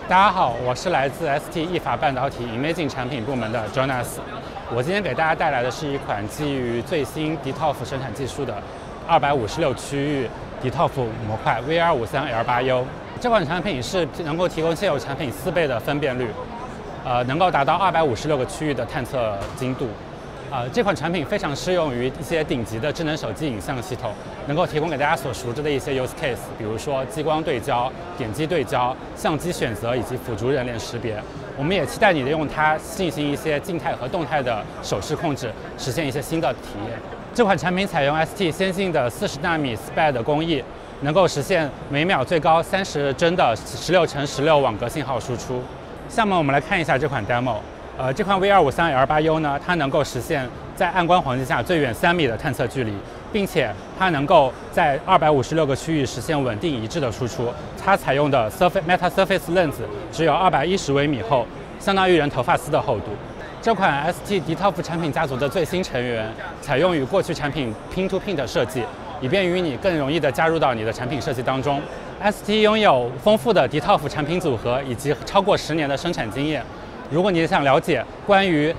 大家好，我是来自 ST 意法半导体 Imaging 产品部门的 Jonas。我今天给大家带来的是一款基于最新 DToF 生产技术的256区域 DToF 模块 VR53L8U。这款产品是能够提供现有产品4倍的分辨率，能够达到256个区域的探测精度。这款产品非常适用于一些顶级的智能手机影像系统，能够提供给大家所熟知的一些 use case， 比如说激光对焦、点击对焦、相机选择以及辅助人脸识别。我们也期待你用它进行一些静态和动态的手势控制，实现一些新的体验。这款产品采用 ST 先进的40纳米 SPAD 工艺，能够实现每秒最高30帧的16×16网格信号输出。下面我们来看一下这款 demo。这款 VR53L8U 呢，它能够实现在暗光环境下最远3米的探测距离，并且它能够在256个区域实现稳定一致的输出。它采用的 Meta Surface Lens 只有210微米厚，相当于人头发丝的厚度。这款 ST DToF 产品家族的最新成员，采用与过去产品 Pin-to-Pin 的设计，以便于你更容易地加入到你的产品设计当中。ST 拥有丰富的 DToF 产品组合以及超过10年的生产经验。如果你想了解关于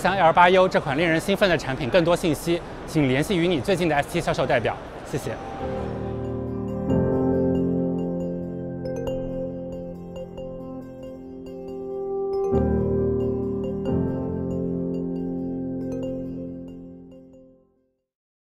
VR53L8U 这款令人兴奋的产品更多信息，请联系与你最近的 ST 销售代表。谢谢。